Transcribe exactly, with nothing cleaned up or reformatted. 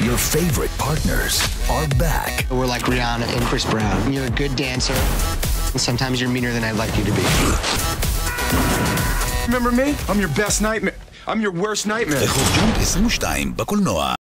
Your favorite partners are back. We're like Rihanna and Chris Brown. You're a good dancer. Sometimes you're meaner than I'd like you to be. Remember me? I'm your best nightmare. I'm your worst nightmare. רחוב ג'אמפ עשרים ושתיים בקולנוע.